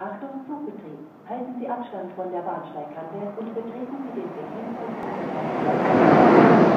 Achtung, Zugbetrieb. Halten Sie Abstand von der Bahnsteigkante und betreten Sie den Beginn und